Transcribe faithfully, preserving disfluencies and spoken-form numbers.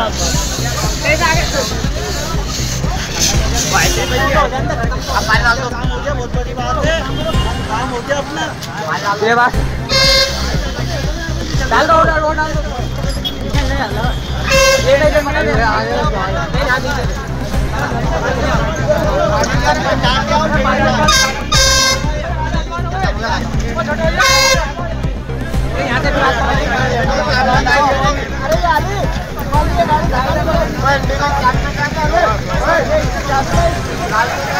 बहुत बड़ी बात है, काम हो गया अपना। ये बात डाल दो, डाल दो, डाल दो। ये नहीं मना दे रहा है, नहीं आदि से यहाँ से अरे यार